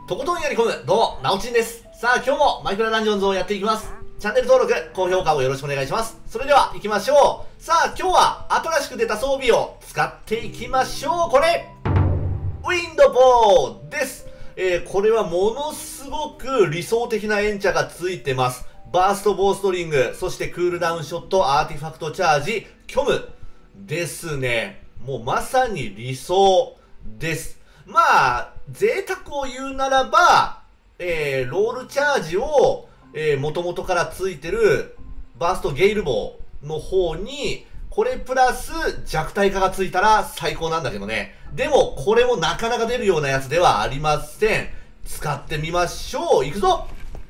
とことんやり込む、どうも、なおちんです。さあ、今日もマイクラダンジョンズをやっていきます。チャンネル登録、高評価をよろしくお願いします。それでは、行きましょう。さあ、今日は新しく出た装備を使っていきましょう。これ、ウィンドボーです。これはものすごく理想的なエンチャがついてます。バーストボーストリング、そしてクールダウンショット、アーティファクトチャージ、虚無ですね。もうまさに理想です。まあ、贅沢を言うならば、ロールチャージを、元々からついてるバーストゲイルボーの方に、これプラス弱体化がついたら最高なんだけどね。でも、これもなかなか出るようなやつではありません。使ってみましょう。いくぞ。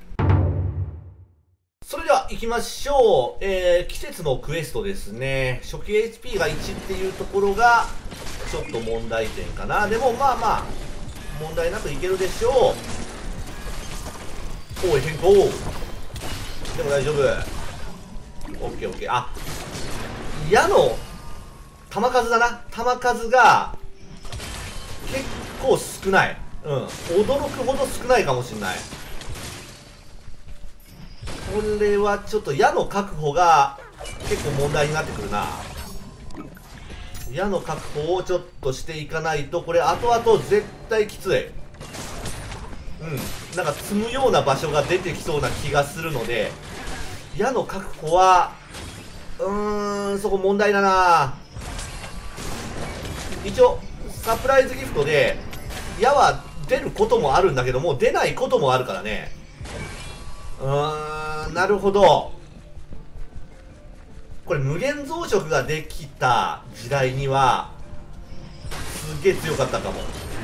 それでは行きましょう。季節のクエストですね。初期 HP が1っていうところが、ちょっと問題点かな。でもまあまあ、問題なくいけるでしょう。おい、変更。でも大丈夫。オッケーオッケー。あ、矢の弾数だな。弾数が結構少ない。うん。驚くほど少ないかもしれない。これはちょっと矢の確保が結構問題になってくるな。矢の確保をちょっとしていかないと、これ後々絶対きつい。うん。なんか積むような場所が出てきそうな気がするので、矢の確保は、そこ問題だな。一応、サプライズギフトで、矢は出ることもあるんだけども、出ないこともあるからね。なるほど。これ無限増殖ができた時代にはすげえ強かったかも。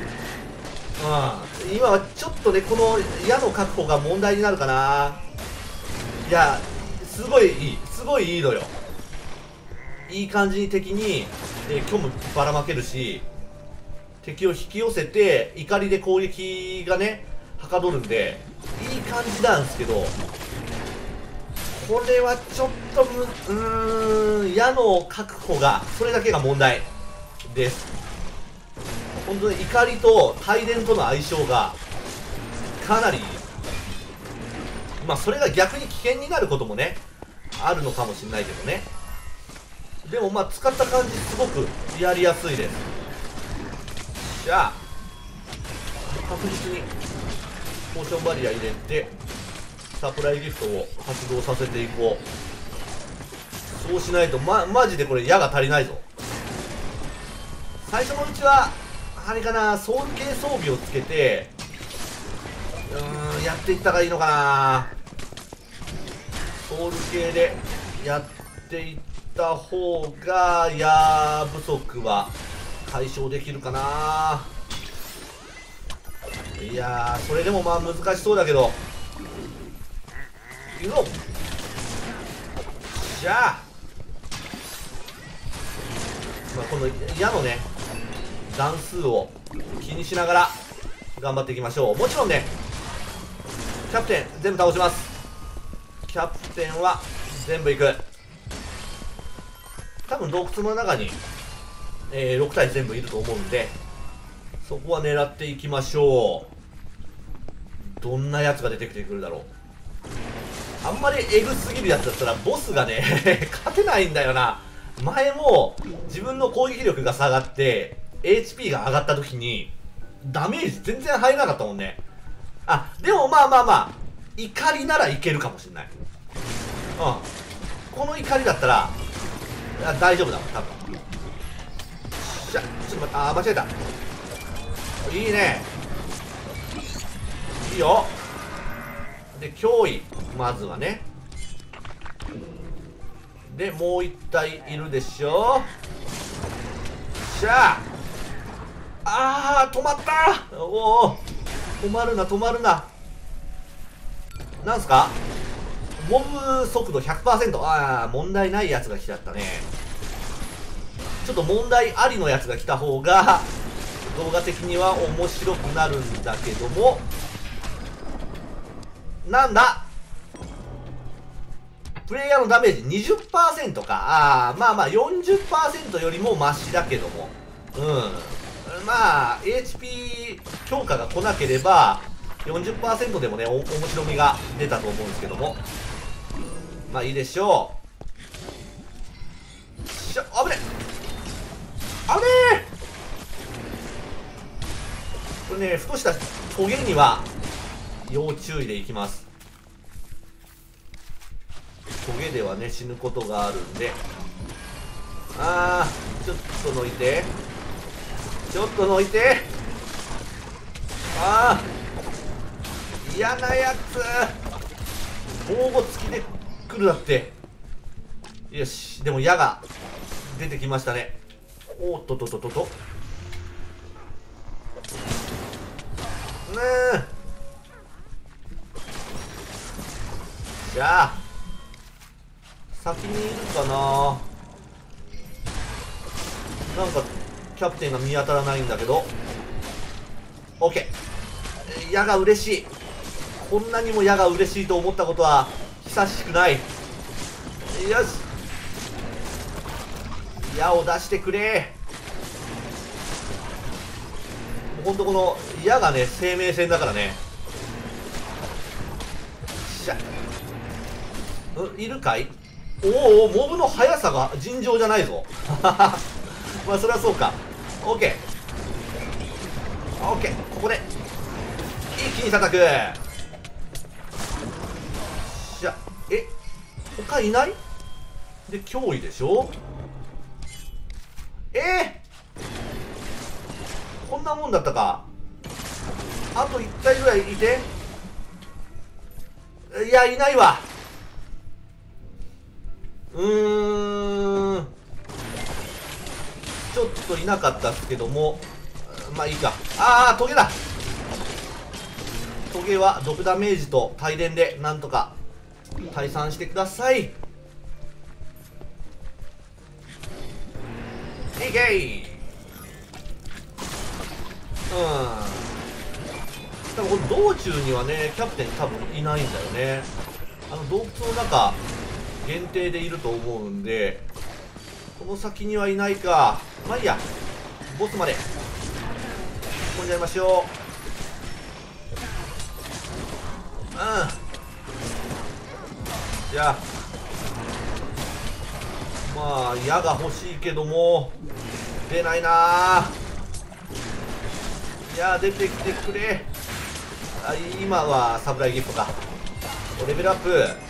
今はちょっとね、この矢の確保が問題になるかな。いや、すごいいい、すごいいいのよ。いい感じに敵に、虚無ばらまけるし、敵を引き寄せて怒りで攻撃がねはかどるんでいい感じなんですけど、これはちょっと矢の確保がそれだけが問題です。本当に怒りと帯電との相性がかなりいい。まあそれが逆に危険になることもねあるのかもしれないけどね。でもまあ使った感じすごくやりやすいです。じゃあ確実にポーションバリア入れてサプライギフトを発動させていこう。そうしないとマジでこれ矢が足りないぞ。最初のうちはあれかな、ソウル系装備をつけてやっていった方がいいのかな。ソウル系でやっていった方が矢不足は解消できるかな。いやー、それでもまあ難しそうだけど、いくぞ。じゃあ、まあ、この矢のね段数を気にしながら頑張っていきましょう。もちろんねキャプテン全部倒します。キャプテンは全部いく。多分洞窟の中に、6体全部いると思うんで、そこは狙っていきましょう。どんなやつが出てきてくるだろう。あんまりエグすぎるやつだったらボスがね勝てないんだよな。前も自分の攻撃力が下がって HP が上がった時にダメージ全然入らなかったもんね。あ、でもまあまあまあ怒りならいけるかもしれない。この怒りだったら大丈夫だわ多分。ちょっと待って、間違えた。いいね、いいよ。で脅威まずはね。でもう一体いるでしょ。しゃあ、止まった。おお、止まるな止まるな。なんすか、モブ速度 100%。問題ないやつが来ちゃったね。ちょっと問題ありのやつが来た方が動画的には面白くなるんだけども、なんだ、プレイヤーのダメージ 20% か。まあまあ 40% よりもマシだけども、まあ HP 強化が来なければ 40% でもね、面白みが出たと思うんですけども、まあいいでしょう。しゃ、危ねえ、危ねえ。これね、ふとしたトゲには要注意でいきます。トゲではね、死ぬことがあるんで、ちょっと抜いて、ちょっと抜いて、嫌なやつ、防護付きで来るだって。よし、でも矢が出てきましたね。おっととととと、ねえ、じゃあ先にいるかな。なんかキャプテンが見当たらないんだけど、 OK。 矢が嬉しい。こんなにも矢が嬉しいと思ったことは久しくない。よし、矢を出してくれ。ほんとこの矢がね、生命線だからね。しゃ、いるかい。おお、モブの速さが尋常じゃないぞ。まあそれはそうか。 OK、 ここで一気に叩く。しゃ、他いないで、脅威でしょ。こんなもんだったか。あと1体ぐらいいて、いや、いないわ。ちょっといなかったっすけども、まあいいか。トゲだ。トゲは毒ダメージと帯電でなんとか退散してください。いけい。多分この道中にはね、キャプテン多分いないんだよね。洞窟の中限定でいると思うんで、この先にはいないか。まあいいや、ボスまで飛んじゃいましょう。じゃあまあ矢が欲しいけども出ないな。いや、出てきてくれ。今はサプライギフトか。レベルアップ。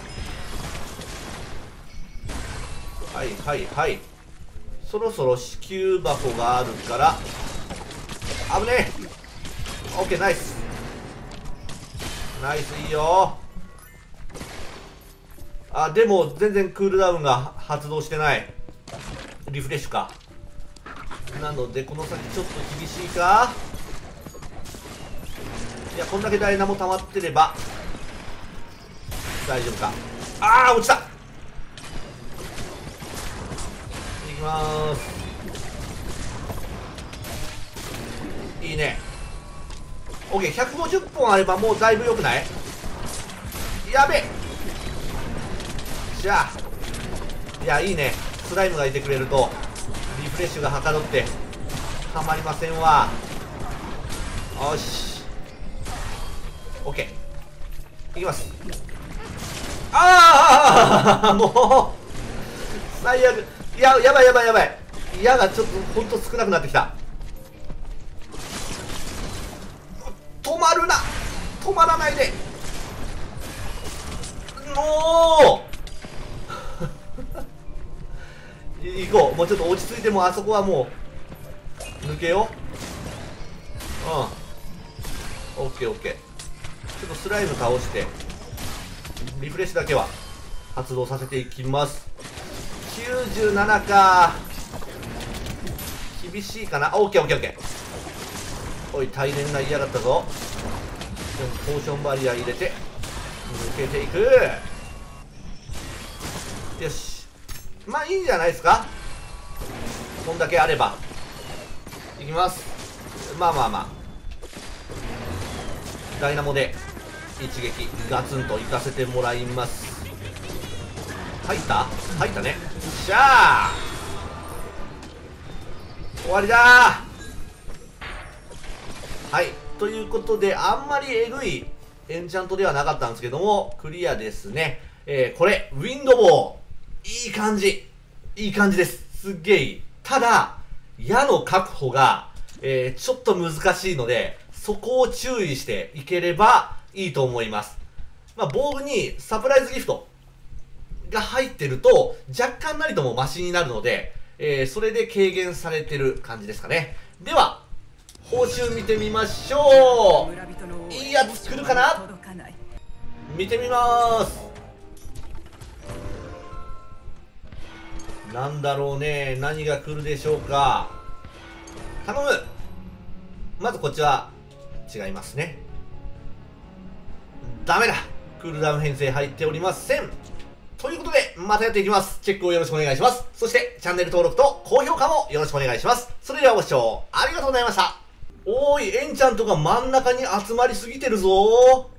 はいはいはい。そろそろ支給箱があるから危ねえ。 OK、 ナイスナイス、いいよ。でも全然クールダウンが発動してない。リフレッシュか。なのでこの先ちょっと厳しいか。いや、こんだけダイナも溜まってれば大丈夫か。落ちた。いきまーす。いいね。 OK、 150本あればもうだいぶ良くない？やべえ。じゃあ、いや、いいね。スライムがいてくれるとリフレッシュがはかどってたまりませんわ。よし、 OK、 いきます。もう最悪。いや、やばいやばいやばい。矢がちょっとほんと少なくなってきた。止まるな、止まらないで。もう行こう。もうちょっと落ち着いて、もうあそこはもう抜けよう。オッケーオッケー。ちょっとスライム倒してリフレッシュだけは発動させていきます。97か。厳しいかな。オッケーオッケーオッケー。おい、大変な嫌だったぞ。ポーションバリア入れて抜けていく。よし、まあいいんじゃないですか。こんだけあれば。いきます。まあまあまあ、ダイナモで一撃ガツンといかせてもらいます。入ったね。しゃあ、終わりだー。はい、 ということで、あんまりえぐいエンチャントではなかったんですけども、クリアですね。これ、ウィンドボー。いい感じ。いい感じです。すっげえいい。ただ、矢の確保が、ちょっと難しいので、そこを注意していければいいと思います。まあ、ボールにサプライズギフトが入ってると、若干なりともマシになるので、それで軽減されてる感じですかね。では、報酬見てみましょう。いいやつ来るかな？見てみまーす。なんだろうね。何が来るでしょうか。頼む。まずこっちは違いますね。ダメだ。クールダウン編成入っておりません。ということで、またやっていきます。チェックをよろしくお願いします。そして、チャンネル登録と高評価もよろしくお願いします。それではご視聴ありがとうございました。おーい、エンチャントが真ん中に集まりすぎてるぞー。